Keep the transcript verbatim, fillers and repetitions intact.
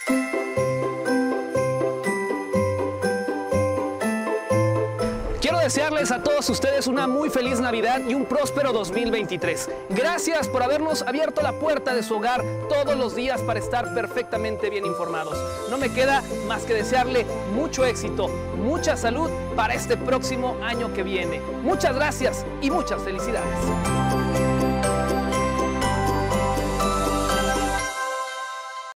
Quiero desearles a todos ustedes una muy feliz Navidad y un próspero dos mil veintitrés. Gracias por habernos abierto la puerta de su hogar todos los días para estar perfectamente bien informados. No me queda más que desearle mucho éxito, mucha salud para este próximo año que viene. Muchas gracias y muchas felicidades.